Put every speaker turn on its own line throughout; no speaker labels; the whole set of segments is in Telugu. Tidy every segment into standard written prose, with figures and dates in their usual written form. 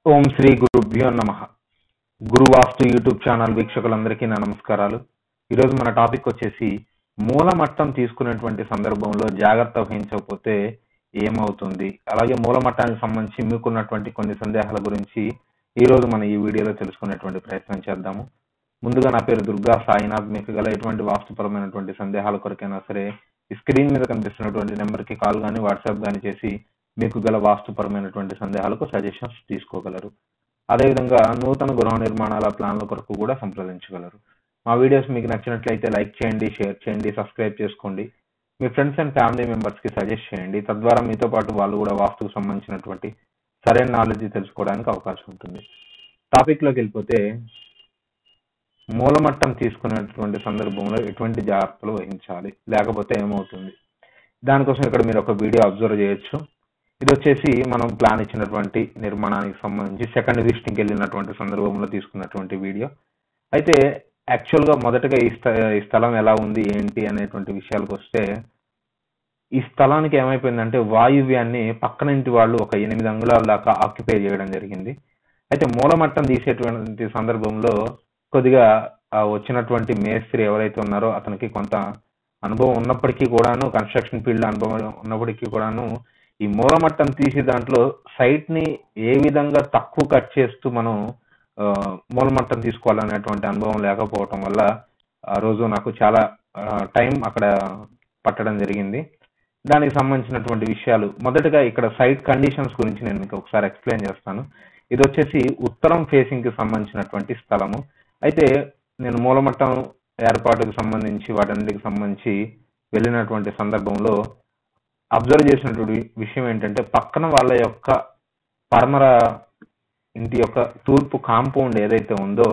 ఓం శ్రీ గురుభ్యో నమః. గురువాస్తు యూట్యూబ్ ఛానల్ వీక్షకులందరికీ నా నమస్కారాలు. ఈరోజు మన టాపిక్ వచ్చేసి మూలమట్టం తీసుకునేటువంటి సందర్భంలో జాగ్రత్త వహించకపోతే ఏమవుతుంది, అలాగే మూలమట్టానికి సంబంధించి మీకున్నటువంటి కొన్ని సందేహాల గురించి ఈరోజు మనం ఈ వీడియోలో తెలుసుకునేటువంటి ప్రయత్నం చేద్దాము. ముందుగా నా పేరు దుర్గా సాయినాథ్. మీకు గల ఎటువంటి వాస్తుపరమైనటువంటి సందేహాల కొరకైనా సరే ఈ స్క్రీన్ మీద కనిపిస్తున్నటువంటి నెంబర్కి కాల్ కానీ వాట్సాప్ కానీ చేసి మీకు గల వాస్తుపరమైనటువంటి సందేహాలకు సజెషన్స్ తీసుకోగలరు. అదేవిధంగా నూతన గృహ నిర్మాణాల ప్లాన్ల కొరకు కూడా సంప్రదించగలరు. మా వీడియోస్ మీకు నచ్చినట్లయితే లైక్ చేయండి, షేర్ చేయండి, సబ్స్క్రైబ్ చేసుకోండి. మీ ఫ్రెండ్స్ అండ్ ఫ్యామిలీ మెంబర్స్కి సజెస్ట్ చేయండి. తద్వారా మీతో పాటు వాళ్ళు కూడా వాస్తుకు సంబంధించినటువంటి సరైన నాలెడ్జ్ తెలుసుకోవడానికి అవకాశం ఉంటుంది. టాపిక్లోకి వెళ్ళిపోతే మూలమట్టం తీసుకునేటువంటి సందర్భంలో ఎటువంటి జాగ్రత్తలు వహించాలి, లేకపోతే ఏమవుతుంది, దానికోసం ఇక్కడ మీరు ఒక వీడియో అబ్జర్వ్ చేయొచ్చు. ఇది వచ్చేసి మనం ప్లాన్ ఇచ్చినటువంటి నిర్మాణానికి సంబంధించి సెకండ్ విజిటింగ్కి వెళ్ళినటువంటి సందర్భంలో తీసుకున్నటువంటి వీడియో. అయితే యాక్చువల్గా మొదటగా ఈ స్థలం ఎలా ఉంది ఏంటి అనేటువంటి విషయాలకు వస్తే, ఈ స్థలానికి ఏమైపోయిందంటే వాయువ్యాన్ని పక్కన ఇంటి వాళ్ళు ఒక 8 అంగుళాల దాకా ఆక్యుపై చేయడం జరిగింది. అయితే మూలమట్టం తీసేటువంటి సందర్భంలో కొద్దిగా వచ్చినటువంటి మేస్త్రి ఎవరైతే ఉన్నారో అతనికి కొంత అనుభవం ఉన్నప్పటికీ కూడాను, కన్స్ట్రక్షన్ ఫీల్డ్ అనుభవం ఉన్నప్పటికీ కూడాను, ఈ మూలమట్టం తీసే దాంట్లో సైట్ ని ఏ విధంగా తక్కువ కట్ చేస్తూ మనం మూలమట్టం తీసుకోవాలనేటువంటి అనుభవం లేకపోవటం వల్ల ఆ రోజు నాకు చాలా టైం అక్కడ పట్టడం జరిగింది. దానికి సంబంధించినటువంటి విషయాలు మొదటగా ఇక్కడ సైట్ కండిషన్స్ గురించి నేను మీకు ఒకసారి ఎక్స్ప్లెయిన్ చేస్తాను. ఇది వచ్చేసి ఉత్తరం ఫేసింగ్ కి సంబంధించినటువంటి స్థలము. అయితే నేను మూలమట్టం ఏర్పాటుకు సంబంధించి వాటన్నిటికి సంబంధించి వెళ్ళినటువంటి సందర్భంలో అబ్జర్వ్ చేసినటువంటి విషయం ఏంటంటే, పక్కన వాళ్ళ యొక్క పడమర ఇంటి యొక్క తూర్పు కాంపౌండ్ ఏదైతే ఉందో,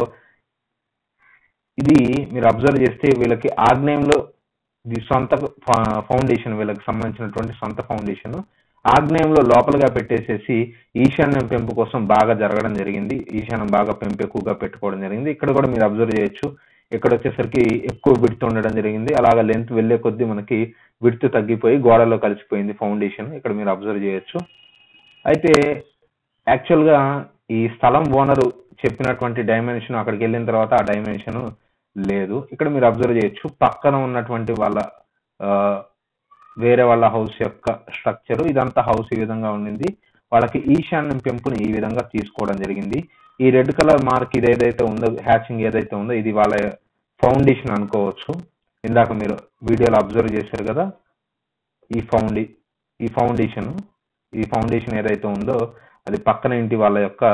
ఇది మీరు అబ్జర్వ్ చేస్తే వీళ్ళకి ఆగ్నేయంలో ఇది సొంత ఫౌండేషన్, వీళ్ళకి సంబంధించినటువంటి సొంత ఫౌండేషన్ ఆగ్నేయంలో లోపలగా పెట్టేసేసి ఈశాన్యం పెంపు కోసం బాగా జరగడం జరిగింది. ఈశాన్యం బాగా పెంపు ఎక్కువగా పెట్టుకోవడం జరిగింది. ఇక్కడ కూడా మీరు అబ్జర్వ్ చేయొచ్చు, ఇక్కడ వచ్చేసరికి ఎక్కువ విడ్త్ ఉండడం జరిగింది. అలాగా లెంత్ వెళ్లే కొద్దీ మనకి విడ్త్ తగ్గిపోయి గోడలో కలిసిపోయింది ఫౌండేషన్. ఇక్కడ మీరు అబ్జర్వ్ చేయొచ్చు. అయితే యాక్చువల్గా ఈ స్థలం ఓనరు చెప్పినటువంటి డైమెన్షన్ అక్కడికి వెళ్ళిన తర్వాత ఆ డైమెన్షన్ లేదు. ఇక్కడ మీరు అబ్జర్వ్ చేయొచ్చు, పక్కన ఉన్నటువంటి వాళ్ళ వేరే వాళ్ళ హౌస్ యొక్క స్ట్రక్చర్ ఇదంతా హౌస్ ఈ విధంగా ఉండింది. వాళ్ళకి ఈశాన్యం పెంపుని ఈ విధంగా తీసుకోవడం జరిగింది. ఈ రెడ్ కలర్ మార్క్ ఇది ఏదైతే ఉందో, హ్యాచింగ్ ఏదైతే ఉందో, ఇది వాళ్ళ ఫౌండేషన్ అనుకోవచ్చు. ఇందాక మీరు వీడియోలో అబ్జర్వ్ చేశారు కదా, ఈ ఫౌండేషన్ ఏదైతే ఉందో అది పక్కన ఇంటి వాళ్ళ యొక్క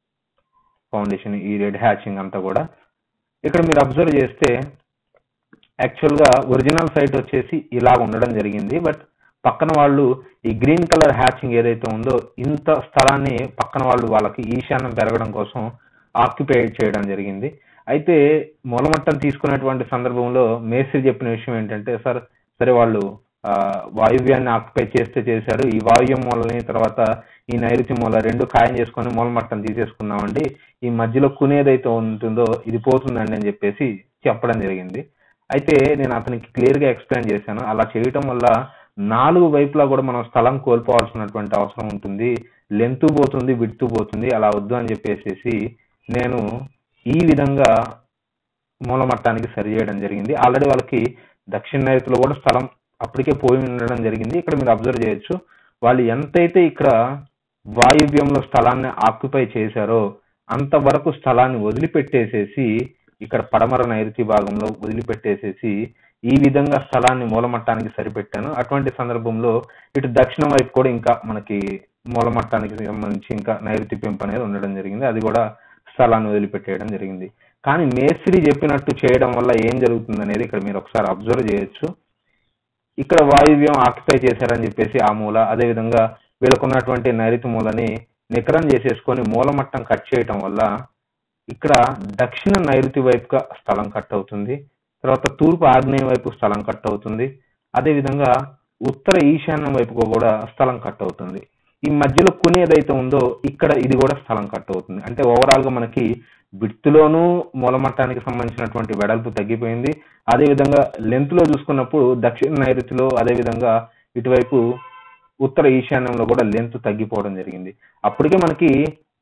ఫౌండేషన్, ఈ రెడ్ హ్యాచింగ్ అంతా కూడా. ఇక్కడ మీరు అబ్జర్వ్ చేస్తే యాక్చువల్గా ఒరిజినల్ సైట్ వచ్చేసి ఇలా ఉండడం జరిగింది. బట్ పక్కన వాళ్ళు ఈ గ్రీన్ కలర్ హ్యాచింగ్ ఏదైతే ఉందో, ఇంత స్థలాన్ని పక్కన వాళ్ళు వాళ్ళకి ఈశాన్యం పెరగడం కోసం ఆక్యుపై చేయడం జరిగింది. అయితే మూలమట్టం తీసుకునేటువంటి సందర్భంలో మేస్త్రి చెప్పిన విషయం ఏంటంటే, సరే వాళ్ళు వాయువ్యాన్ని ఆక్యుపై చేశారు, ఈ వాయువ్య మూలని తర్వాత ఈ నైరుతి మూల రెండు ఖాయం చేసుకొని మూలమట్టం తీసేసుకున్నామండి, ఈ మధ్యలో కునేదైతే ఉంటుందో ఇది పోతుందండి అని చెప్పేసి చెప్పడం జరిగింది. అయితే నేను అతనికి క్లియర్ గా ఎక్స్ప్లెయిన్ చేశాను, అలా చేయటం వల్ల 4 వైపులా కూడా మనం స్థలం కోల్పోవాల్సినటువంటి అవసరం ఉంటుంది, లెంత్ పోతుంది, విడ్త్ పోతుంది, అలా వద్దు అని చెప్పేసి నేను ఈ విధంగా మూలమట్టానికి సరి చేయడం జరిగింది. ఆల్రెడీ వాళ్ళకి దక్షిణ నైరుతిలో కూడా స్థలం అప్పటికే పోయి ఉండడం జరిగింది. ఇక్కడ మీరు అబ్జర్వ్ చేయొచ్చు, వాళ్ళు ఎంతైతే ఇక్కడ వాయువ్యంలో స్థలాన్ని ఆక్యుపై చేశారో అంతవరకు స్థలాన్ని వదిలిపెట్టేసేసి ఇక్కడ పడమర నైరుతి భాగంలో వదిలిపెట్టేసేసి ఈ విధంగా స్థలాన్ని మూలమట్టానికి సరిపెట్టాను. అటువంటి సందర్భంలో ఇటు దక్షిణం వైపు కూడా ఇంకా మనకి మూలమట్టానికి సంబంధించి ఇంకా నైరుతి పెంపు అనేది ఉండడం జరిగింది. అది కూడా స్థలాన్ని వదిలిపెట్టేయడం జరిగింది. కానీ మేస్త్రి చెప్పినట్టు చేయడం వల్ల ఏం జరుగుతుంది అనేది ఇక్కడ మీరు ఒకసారి అబ్జర్వ్ చేయొచ్చు. ఇక్కడ వాయువ్యం ఆక్యుపై చేశారని చెప్పేసి ఆ మూల, అదేవిధంగా వీళ్ళకున్నటువంటి నైరుతి మూలని నికరం చేసేసుకొని మూలమట్టం కట్ చేయటం వల్ల ఇక్కడ దక్షిణ నైరుతి వైపుగా స్థలం కట్ అవుతుంది, తర్వాత తూర్పు ఆగ్నేయ వైపు స్థలం కట్ అవుతుంది, అదేవిధంగా ఉత్తర ఈశాన్యం వైపుకు కూడా స్థలం కట్ అవుతుంది. ఈ మధ్యలో కొన్ని ఏదైతే ఉందో ఇక్కడ ఇది కూడా స్థలం కట్ అవుతుంది. అంటే ఓవరాల్ గా మనకి విడ్త్లోనూ మూలమట్టానికి సంబంధించినటువంటి వెడల్పు తగ్గిపోయింది. అదేవిధంగా లెంత్ లో చూసుకున్నప్పుడు దక్షిణ నైరుతిలో, అదేవిధంగా ఇటువైపు ఉత్తర ఈశాన్యంలో కూడా లెంత్ తగ్గిపోవడం జరిగింది. అప్పటికే మనకి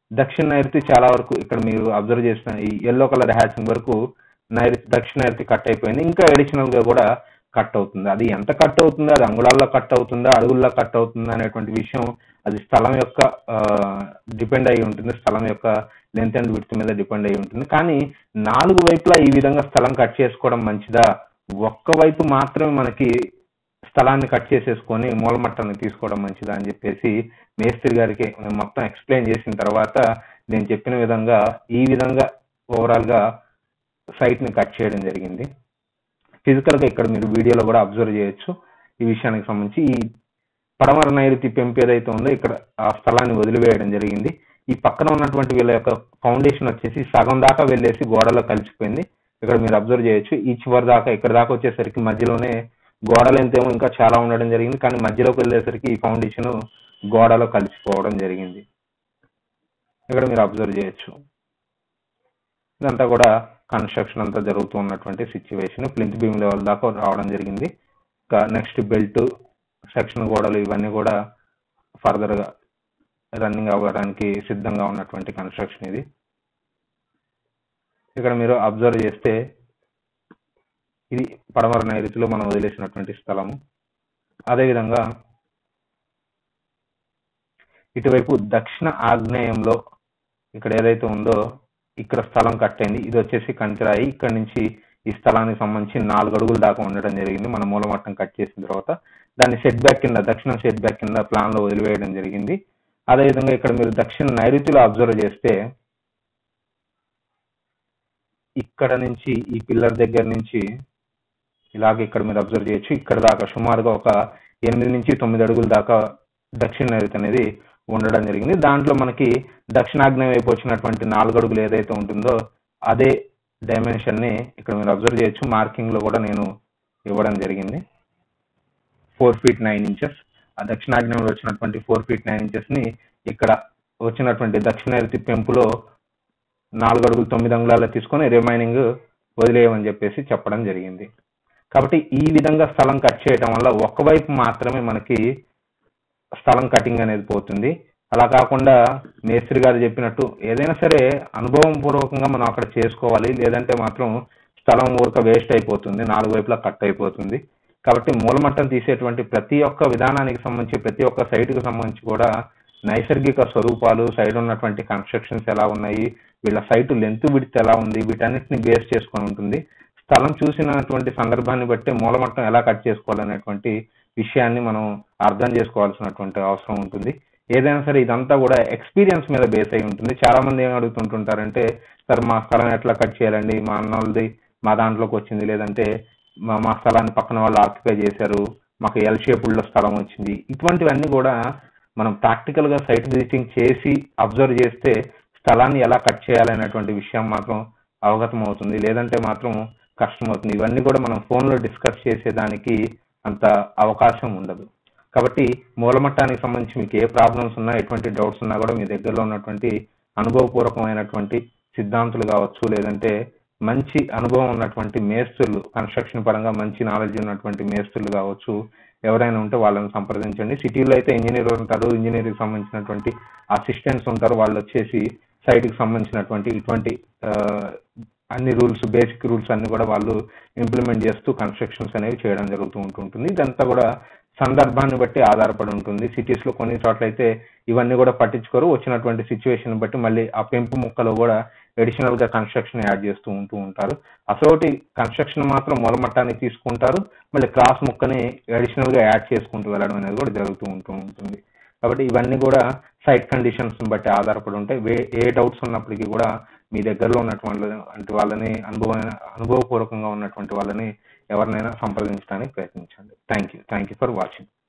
దక్షిణ నైరుతి చాలా వరకు ఇక్కడ మీరు అబ్జర్వ్ చేసిన ఈ ఎల్లో కలర్ హ్యాచింగ్ వరకు దక్షిణ నైరుతి కట్ అయిపోయింది. ఇంకా అడిషనల్ గా కూడా కట్ అవుతుంది. అది ఎంత కట్ అవుతుందో, అది అంగుళాల్లో కట్ అవుతుందా, అడుగుల్లో కట్ అవుతుందా అనేటువంటి విషయం అది స్థలం యొక్క డిపెండ్ అయి ఉంటుంది. స్థలం యొక్క లెంత్ అండ్ విడ్త్ మీద డిపెండ్ అయి ఉంటుంది. కానీ 4 వైపులా ఈ విధంగా స్థలం కట్ చేసుకోవడం మంచిదా, ఒక్క వైపు మాత్రమే మనకి స్థలాన్ని కట్ చేసేసుకొని మూలమట్టాన్ని తీసుకోవడం మంచిదా అని చెప్పేసి మేస్త్రి గారికి మొత్తం ఎక్స్ప్లెయిన్ చేసిన తర్వాత నేను చెప్పిన విధంగా ఈ విధంగా ఓవరాల్ గా సైట్ ని కట్ చేయడం జరిగింది. ఫిజికల్ గా ఇక్కడ మీరు వీడియోలో కూడా అబ్జర్వ్ చేయొచ్చు. ఈ విషయానికి సంబంధించి ఈ పడమర నైరుతి పెంపు ఏదైతే ఉందో ఇక్కడ ఆ స్థలాన్ని వదిలివేయడం జరిగింది. ఈ పక్కన ఉన్నటువంటి వీళ్ళ యొక్క ఫౌండేషన్ వచ్చేసి సగం దాకా వెళ్ళేసి గోడలో కలిసిపోయింది. ఇక్కడ మీరు అబ్జర్వ్ చేయొచ్చు. ఈ చివరి దాకా ఇక్కడ దాకా వచ్చేసరికి మధ్యలోనే గోడలు ఎంతేమో ఇంకా చాలా ఉండడం జరిగింది. కానీ మధ్యలోకి వెళ్ళేసరికి ఈ ఫౌండేషన్ గోడలో కలిసిపోవడం జరిగింది. ఇక్కడ మీరు అబ్జర్వ్ చేయొచ్చు. ఇదంతా కూడా కన్స్ట్రక్షన్ అంతా జరుగుతూ ఉన్నటువంటి సిచ్యువేషన్. ప్లింత్ బీమ్ లెవెల్ దాకా రావడం జరిగింది. నెక్స్ట్ బెల్ట్ సెక్షన్ గోడలు ఇవన్నీ కూడా ఫర్దర్ గా రన్నింగ్ అవ్వడానికి సిద్ధంగా ఉన్నటువంటి కన్స్ట్రక్షన్ ఇది. ఇక్కడ మీరు అబ్జర్వ్ చేస్తే ఇది పడమర నైరుతిలో మనం వదిలేసినటువంటి స్థలము. అదేవిధంగా ఇటువైపు దక్షిణ ఆగ్నేయంలో ఇక్కడ ఏదైతే ఉందో ఇక్కడ స్థలం కట్టయింది. ఇది వచ్చేసి కంకిరాయి. ఇక్కడ నుంచి ఈ స్థలానికి సంబంధించి 4 అడుగుల దాకా ఉండడం జరిగింది. మన మూలమట్టం కట్ చేసిన తర్వాత దాన్ని సెట్ బ్యాక్ కింద, దక్షిణ సెట్ బ్యాక్ కింద ప్లాన్ లో వదిలివేయడం జరిగింది. అదేవిధంగా ఇక్కడ మీరు దక్షిణ నైరుతిలో అబ్జర్వ్ చేస్తే ఇక్కడ నుంచి ఈ పిల్లర్ దగ్గర నుంచి ఇలాగే ఇక్కడ మీరు అబ్జర్వ్ చేయొచ్చు. ఇక్కడ దాకా సుమారుగా ఒక 8 నుంచి 9 అడుగుల దాకా దక్షిణ నైరుతి అనేది ఉండడం జరిగింది. దాంట్లో మనకి దక్షిణాగ్నేయం వైపు వచ్చినటువంటి 4 అడుగులు ఏదైతే ఉంటుందో అదే డైమెన్షన్ ని ఇక్కడ మీరు అబ్జర్వ్ చేయొచ్చు. మార్కింగ్ లో కూడా నేను ఇవ్వడం జరిగింది. 4 feet 9 inches. ఆ దక్షిణాగ్నేయంలో వచ్చినటువంటి 4 feet 9 inches ని ఇక్కడ వచ్చినటువంటి దక్షిణ నైరుతి పెంపులో 4 అడుగులు 9 అంగుళాలు తీసుకొని రిమైనింగ్ వదిలేయమని చెప్పేసి చెప్పడం జరిగింది. కాబట్టి ఈ విధంగా స్థలం కట్ చేయడం వల్ల ఒకవైపు మాత్రమే మనకి స్థలం కటింగ్ అనేది పోతుంది. అలా కాకుండా మేస్త్రి గారు చెప్పినట్టు ఏదైనా సరే అనుభవం పూర్వకంగా మనం అక్కడ చేసుకోవాలి. లేదంటే మాత్రం స్థలం ఊరక వేస్ట్ అయిపోతుంది, 4 వైపులా కట్ అయిపోతుంది. కాబట్టి మూలమట్టం తీసేటువంటి ప్రతి ఒక్క విధానానికి సంబంధించి, ప్రతి ఒక్క సైట్ కు సంబంధించి కూడా నైసర్గిక స్వరూపాలు, సైడ్ ఉన్నటువంటి కన్స్ట్రక్షన్స్ ఎలా ఉన్నాయి, వీళ్ళ సైట్ లెంత్ విడ్త్ ఎలా ఉంది, వీటన్నిటిని బేస్ చేసుకొని ఉంటుంది. స్థలం చూసినటువంటి సందర్భాన్ని బట్టి మూలమట్టం ఎలా కట్ చేసుకోవాలనేటువంటి విషయాన్ని మనం అర్థం చేసుకోవాల్సినటువంటి అవసరం ఉంటుంది. ఏదైనా సరే ఇదంతా కూడా ఎక్స్పీరియన్స్ మీద బేస్ అయి ఉంటుంది. చాలా మంది ఏం అడుగుతుంటుంటారంటే, సార్ మా స్థలం ఎట్లా కట్ చేయాలండి, మా అన్న వాళ్ళది మా దాంట్లోకి వచ్చింది, లేదంటే మా స్థలాన్ని పక్కన వాళ్ళు ఆక్యుపై చేశారు, మాకు ఎల్ షేపుల్లో స్థలం వచ్చింది. ఇటువంటివన్నీ కూడా మనం ప్రాక్టికల్ గా సైట్ విజిటింగ్ చేసి అబ్జర్వ్ చేస్తే స్థలాన్ని ఎలా కట్ చేయాలనేటువంటి విషయం మాత్రం అవగతం అవుతుంది. లేదంటే మాత్రం కష్టం అవుతుంది. ఇవన్నీ కూడా మనం ఫోన్ లో డిస్కస్ చేసేదానికి అంత అవకాశం ఉండదు. కాబట్టి మూలమట్టానికి సంబంధించి మీకు ఏ ప్రాబ్లమ్స్ ఉన్నా, ఎటువంటి డౌట్స్ ఉన్నా కూడా మీ దగ్గరలో ఉన్నటువంటి అనుభవపూర్వకమైనటువంటి సిద్ధాంతులు కావచ్చు, లేదంటే మంచి అనుభవం ఉన్నటువంటి మేస్త్రులు, కన్స్ట్రక్షన్ పరంగా మంచి నాలెడ్జ్ ఉన్నటువంటి మేస్త్రులు కావచ్చు, ఎవరైనా ఉంటే వాళ్ళని సంప్రదించండి. సిటీలో అయితే ఇంజనీర్ ఉంటారు, ఇంజనీరింగ్ సంబంధించినటువంటి అసిస్టెంట్స్ ఉంటారు. వాళ్ళు వచ్చేసి సైట్ కి సంబంధించినటువంటి ఇటువంటి అన్ని రూల్స్, బేసిక్ రూల్స్ అన్ని కూడా వాళ్ళు ఇంప్లిమెంట్ చేస్తూ కన్స్ట్రక్షన్స్ అనేవి చేయడం జరుగుతూ ఉంటుంది. ఇదంతా కూడా సందర్భాన్ని బట్టి ఆధారపడి ఉంటుంది. సిటీస్ లో కొన్ని చోట్ల అయితే ఇవన్నీ కూడా పట్టించుకోరు. వచ్చినటువంటి సిచ్యువేషన్ బట్టి మళ్ళీ ఆ పెంపు ముక్కలో కూడా అడిషనల్ గా కన్స్ట్రక్షన్ యాడ్ చేస్తూ ఉంటారు. అసలు కన్స్ట్రక్షన్ మాత్రం మూలమట్టాన్ని తీసుకుంటారు, మళ్ళీ క్రాస్ ముక్కని అడిషనల్ గా యాడ్ చేసుకుంటూ వెళ్ళడం అనేది కూడా జరుగుతూ ఉంటుంది. కాబట్టి ఇవన్నీ కూడా సైట్ కండిషన్స్ బట్టి ఆధారపడి ఉంటాయి. ఏ డౌట్స్ ఉన్నప్పటికీ కూడా మీ దగ్గరలో ఉన్నటువంటి వాళ్ళని, అనుభవపూర్వకంగా ఉన్నటువంటి వాళ్ళని ఎవరినైనా సంప్రదించడానికి ప్రయత్నించండి. Thank you for watching.